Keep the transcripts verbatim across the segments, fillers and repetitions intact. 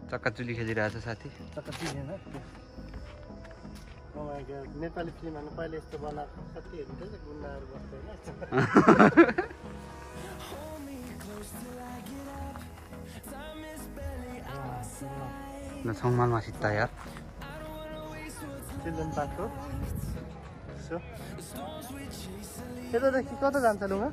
चक्काचुली खेलिरहेछ साथी। चक्काचुली हैन oh my God Nepali फिल्ममा पहिले यस्तो बनाएको कति हेर्नु त गुन्डाहरु बस्दै हैन। न छौमालमा सित्ता यार। चिल्ड्रेन पार्क हो। सो यतादेखि कता जान्छ लुगा?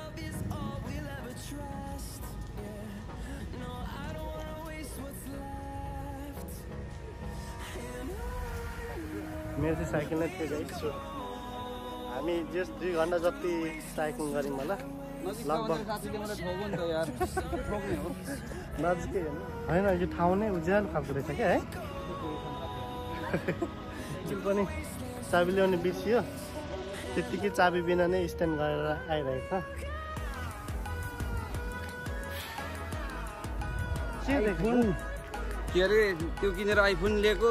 मेरो चाहिँ साइकल नै थियो गाइस। सो हामी जस्ट दुई घन्टा जति साइक्लिङ गऱ्यौँ होला लगभग। नजिकै होइन यो ठाउँ नै उज्यालो खालको रहेछ क्या है। त्यो पनि चाबी ल्याउने बिर्सियो त्यत्तिकै चाबी बिना नै स्ट्यान्ड गरेर आइरहेको छ। के अरे त्यो किनेर आइफोन लिएको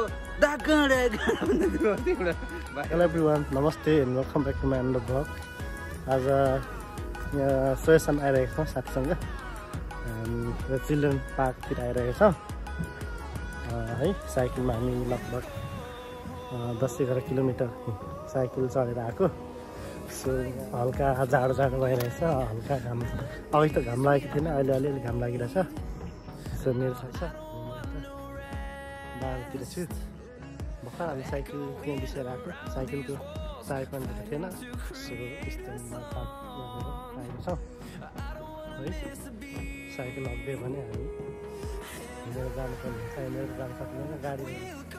हेलो एभ्रिवान नमस्ते and welcome back to my and blog. आज यहाँ सोयोसन आइरहेको छौँ साथीसँग र चिल्ड्रेन पार्कतिर आइरहेको छ है। साइकलमा हामी लगभग दस एघार किलोमिटर साइकल चढेर आएको। सो हल्का जाडो जाडो भइरहेछ, हल्का घाम अघि त घाम लागेको थिएन, अहिले अलिअलि घाम लागिरहेछ। सो मेरो छ बाह्रतिर छु भर्खर हामी साइकल त्यहाँ बिसाएर आएको। साइकलको टायर पनि थिएन। सो स्ट्यान्डमा आएको छौँ है। साइकल लगिदियो भने हामी हिँडेर जानुपर्ने हुन्छ, हिँडेर जानु सक्दैन गाडी।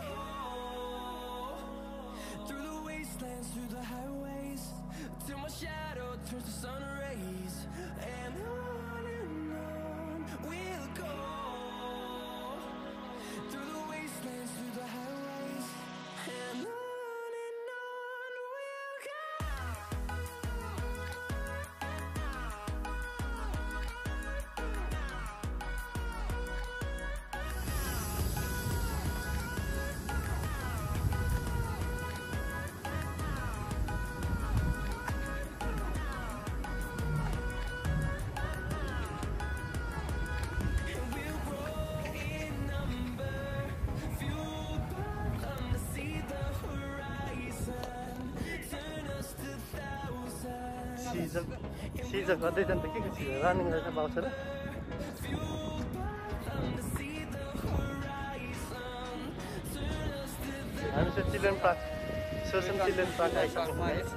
सिजन गर्दै जान्छ के के चिज रनिङ गरेर पाउँछ र हामी चाहिँ चिल्ड्रेन पार्क सोसन चिल्ड्रेन पार्क आइसक्यौँ।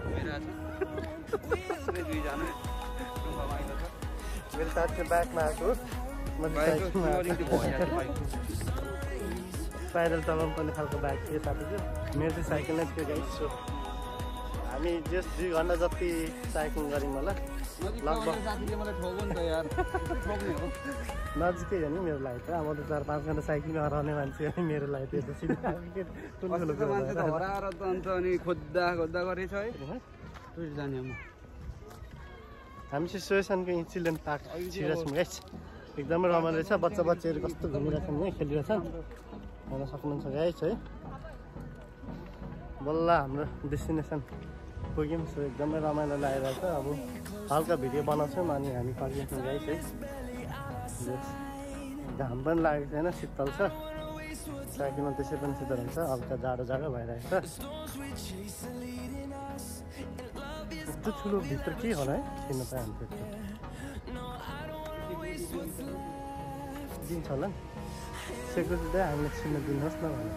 मेरो साथी ब्यागमा आएको पैदल चलाउनु पर्ने खालको ब्याग थियो साथीको। मेरो चाहिँ साइकल नै थियो गाइस। सो हामी जस्ट दुई घन्टा जति साइक्लिङ गऱ्यौँ होला लगभग। नजिकै हो नि मेरो लागि त। म त चार पाँच घन्टा साइक्लिङ हराउने मान्छे हो मेरो लागि त्यो त सिधा खोज्दा खोज्दा गरेछ है जाने। हामी चाहिँ सोयोसनको चिल्ड्रेन पार्क छिरेछौँ गाइस। एकदमै रमाइलो रहेछ। बच्चा बच्चाहरू कस्तो घुमिरहेछन् है, खेलिरहेछन् हेर्न सक्नुहुन्छ गाइस है। बल्ल हाम्रो डेस्टिनेसन पुग्यौँ। सो एकदमै रमाइलो लागिरहेको छ। अब हल्का भिडियो बनाउँछौँ अनि हामी फर्किन्छौँ गाइस है। घाम पनि लागेको छैन, शीतल छ। साइकलमा त्यसै पनि शीतल हुन्छ, हल्का जाडो जाडो भइरहेको छ। यस्तो ठुलो भित्र के होला है किन्न पायो भने त्यस्तो दिन्छ होला नि। सेक्युरिटी हामीलाई छिन्न दिनुहोस् न भने।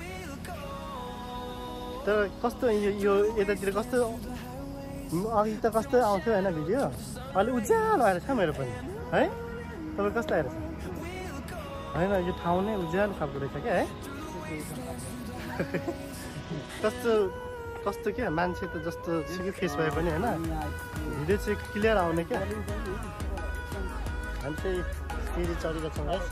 तर कस्तो यो यतातिर कस्तो अघि त कस्तो आउँथ्यो होइन भिडियो, अहिले उज्यालो आएर छ मेरो पनि है। तपाईँ कस्तो आएर छ होइन? यो ठाउँ नै उज्यालो खालको रहेछ क्या है। कस्तो कस्तो क्या मान्छे त जस्तो सुकै फेस भए पनि होइन भिडियो चाहिँ क्लियर आउने क्या। हामी चाहिँ सिँढी चढेको छौँ है।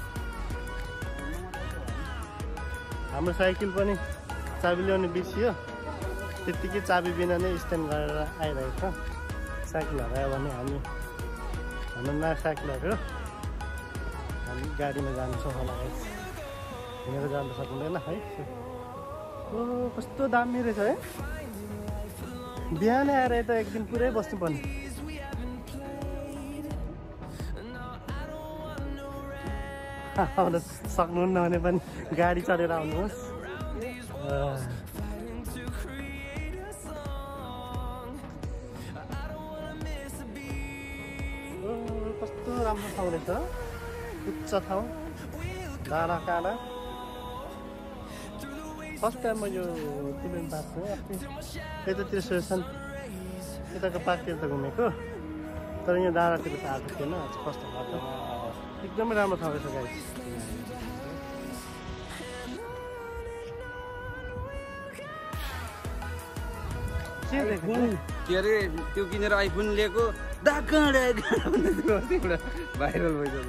हाम्रो साइकल पनि चाबी ल्याउने बिर्सियो त्यत्तिकै चाबी बिना नै स्ट्यान्ड गरेर आइरहेको छ। साइकल हरायो भने हामी हाम्रो नयाँ साइकलहरू हामी गाडीमा जान्छौँ होला है। हिँडेर जानु सक्दैन है। ओ कस्तो दामी रहेछ है। बिहानै आएर त एक दिन पुरै बस्नुपर्ने। सक्नुहुन्न भने पनि गाडी चढेर आउनुहोस्। कस्तो राम्रो ठाउँ रहेछ, उच्च ठाउँ, डाँडा काँडा। फर्स्ट टाइम म यो चिल्ड्रेन पार्कमा यतातिर सोयसन यताको पार्कतिर त घुमेको, तर यहाँ डाँडातिर त आएको थिएन। कस्तो भएको एकदमै राम्रो ठाउँ रहेछ गाइस। के अरे त्यो किनेर आइफोन लिएको भाइरल भइसक्यो।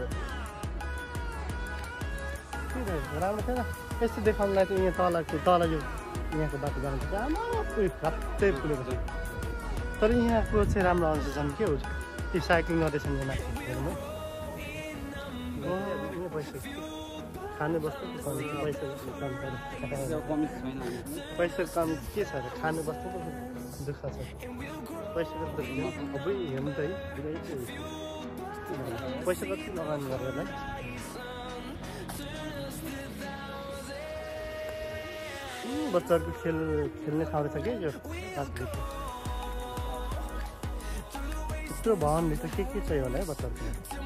राम्रो थिएन यस्तो देखाउनुलाई चाहिँ यहाँ तल तल यो यहाँको बाटो जानु पर्छ। आमा रातै फुलेको छ, तर यहाँको चाहिँ राम्रो आउँछ झन् के हो त्यो साइक्लिङ गर्दैछन् यहाँ माथि हेर्नु। पैसा खाने बस्नु पैसा पैसा कमी के छ खाने बस्नु दुःख छ। पैसाको त अबै हेर्नु त है पैसा कति लगानी गरेर बच्चाहरूको खेल खेल्ने ठाउँ रहेछ कि यो पार्कभित्र। यत्रो भवनभित्र के के चाहिँ होला है बच्चाहरूको।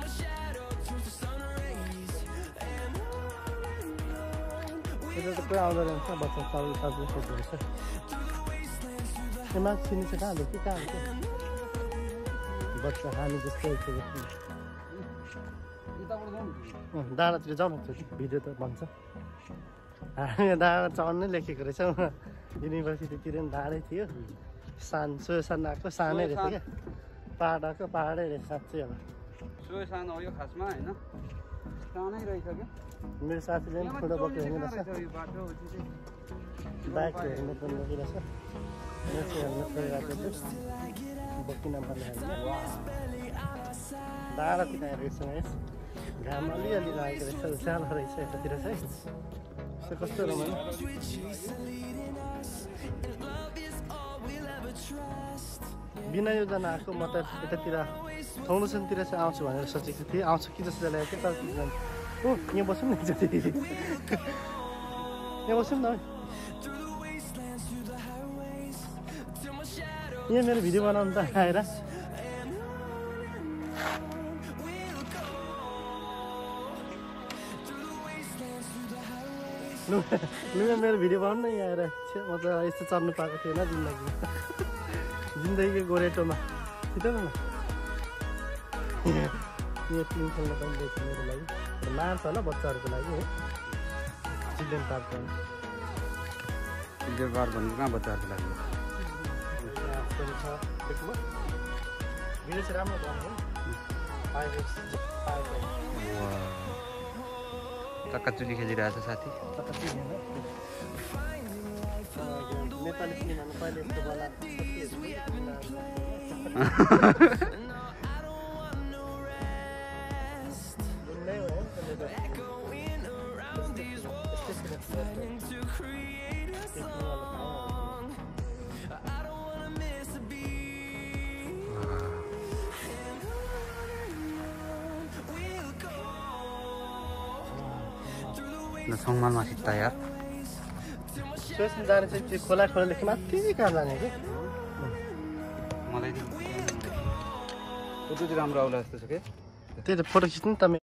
यता त कोही आउँदो रहेछ बच्चा चल्नु सजिलो सोध्दो रहेछ। त्यो मान्छे चिनी चाहिँ कहाँ हो कि कहाँ हो बच्चा हामी जस्तै डाँडातिर जाउँ न भिडियो त भन्छ। हामी डाँडा चढ्नै लेखेको रहेछ युनिभर्सिटीतिर पनि डाँडै थियो। सान सोयसान आएको सानै रहेछ क्या, पाहाड आएको पाहाडै रहेछ साँच्चै अब। सोयसान हो यो खासमा होइन, सानै रहेछ क्या। मेरो साथीले पनि फोटो बोकेर हिँड्नु रहेछ, बाइक हेर्नु पनि बोकिरहेछ। म चाहिँ हेर्नु गइरहेको छु बोकिन पर्ने होइन। डाँडातिर रहेछ है, घाम अलिअलि लागेको रहेछ, उज्यालो रहेछ यतातिर चाहिँ। कस्तो रमाइलो बिना योजना आएको। म त यतातिर फाउन्डेसनतिर चाहिँ आउँछु भनेर सोचेको थिएँ, आउँछु कि जस्तो लागेको थियो। तर ओ यहाँ बसौँ न जति यहाँ बसौँ न। यहाँ मेरो भिडियो बनाउनु त आएर लु मेरो भिडियो बनाउनु न यहाँ आएर। म त यस्तो चढ्नु पाएको थिएन जिन्दगीमा, जिन्दगीको गोरेटोमा। छिटो न यहाँ टिम खेल्न पनि रहेछ मेरो लागि, मार्छ होला बच्चाहरूको लागि है। चिल्ड्रेन पार्क चिल्ड्रेन पार्क भनेको कहाँ बच्चाहरूको लागि भिडियो चाहिँ राम्रो बनाउनु। चक्काचुली खेलिरहेछ साथी। नेपाली सिनेमामा कहिले यस्तो बनाएको सङमालमा सित्ता यार। सोयसन जाने चाहिँ त्यो खोला खोलादेखि माथि कहाँ जाने कि मलाई फोटो चाहिँ राम्रो आउला जस्तो छ कि। त्यही त फोटो खिच्नु त।